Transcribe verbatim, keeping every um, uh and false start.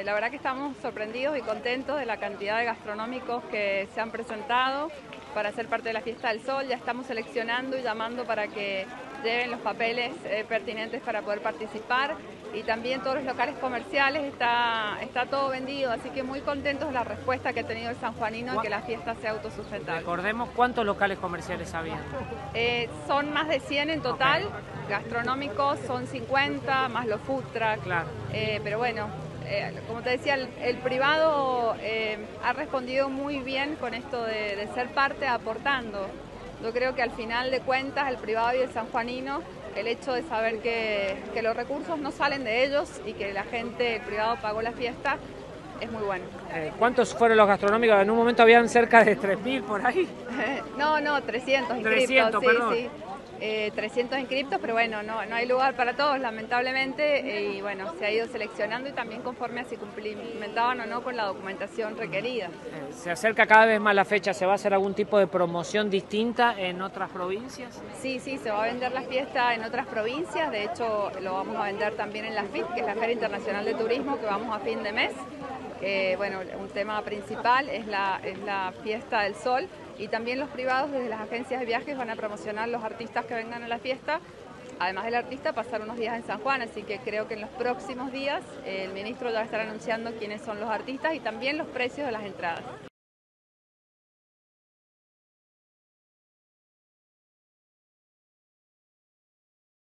Eh, la verdad que estamos sorprendidos y contentos de la cantidad de gastronómicos que se han presentado para ser parte de la Fiesta del Sol. Ya estamos seleccionando y llamando para que lleven los papeles eh, pertinentes para poder participar, y también todos los locales comerciales está, está todo vendido, así que muy contentos de la respuesta que ha tenido el sanjuanino de que la fiesta sea autosustentable. Recordemos cuántos locales comerciales había. Eh, son más de cien en total, okay. Gastronómicos son cincuenta, más los food truck, claro. eh, pero bueno, eh, como te decía, el, el privado eh, ha respondido muy bien con esto de, de ser parte aportando. Yo creo que al final de cuentas el privado y el sanjuanino, el hecho de saber que, que los recursos no salen de ellos y que la gente, el privado pagó la fiesta, es muy bueno. Eh, ¿Cuántos fueron los gastronómicos? En un momento habían cerca de tres mil por ahí. no, no, trescientos inscriptos. trescientos, sí, perdón. sí. Eh, trescientos inscriptos, pero bueno, no, no hay lugar para todos, lamentablemente, eh, y bueno, se ha ido seleccionando y también conforme a si cumplimentaban o no con la documentación requerida. Eh, se acerca cada vez más la fecha, ¿se va a hacer algún tipo de promoción distinta en otras provincias? Sí, sí, se va a vender la fiesta en otras provincias, de hecho lo vamos a vender también en la F I T, que es la Feria Internacional de Turismo, que vamos a fin de mes. Eh, bueno, un tema principal es la, es la Fiesta del Sol, y también los privados desde las agencias de viajes van a promocionar los artistas que vengan a la fiesta. Además del artista, pasar unos días en San Juan, así que creo que en los próximos días eh, el ministro ya va a estar anunciando quiénes son los artistas y también los precios de las entradas.